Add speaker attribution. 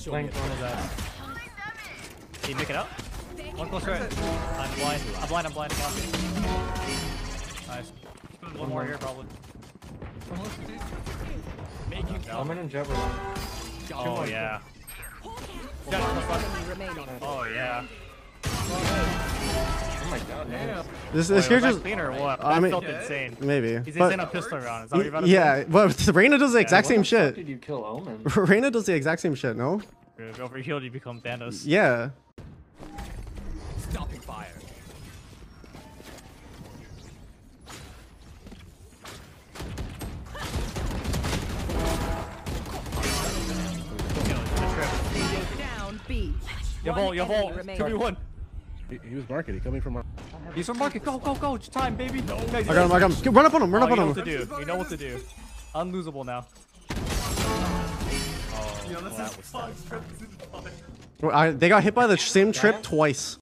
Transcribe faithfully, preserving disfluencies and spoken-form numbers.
Speaker 1: Flank one of that.
Speaker 2: Can you make it out? One close right. I'm blind. I'm blind. I'm blind. I'm blind. Nice. One more here, probably.
Speaker 1: I'm in Jabber.
Speaker 2: Oh yeah. Oh yeah.
Speaker 1: Oh my god.
Speaker 3: Damn.
Speaker 4: This this
Speaker 2: Wait, was
Speaker 4: character's
Speaker 2: that clean or what? That
Speaker 4: I mean,
Speaker 2: felt insane.
Speaker 4: maybe.
Speaker 2: He's
Speaker 4: But
Speaker 2: insane on pistol round. Is that what you're about to
Speaker 4: yeah,
Speaker 2: say?
Speaker 4: but Reyna does the exact
Speaker 1: When
Speaker 4: same
Speaker 1: the fuck
Speaker 4: shit.
Speaker 1: Did you kill Omen?
Speaker 4: Reyna does the exact same shit. No.
Speaker 2: If you're overhealed, you become Thanos.
Speaker 4: Yeah.
Speaker 5: Stopping fire.
Speaker 6: Down B.
Speaker 2: Yo, Vol, yo, Vol. two v one.
Speaker 3: He, he was market. He coming from our.
Speaker 2: He's from market. Go, go, go. It's time, baby. No,
Speaker 4: I got him. I got him. Run up on him. Run
Speaker 2: oh,
Speaker 4: up
Speaker 2: you know
Speaker 4: on
Speaker 2: what
Speaker 4: him.
Speaker 2: to do. You know what to do. Unlosable now. Oh,
Speaker 7: Yo, this
Speaker 2: well,
Speaker 7: is
Speaker 2: that was
Speaker 7: fucked.
Speaker 4: I, they got hit by the same trip twice.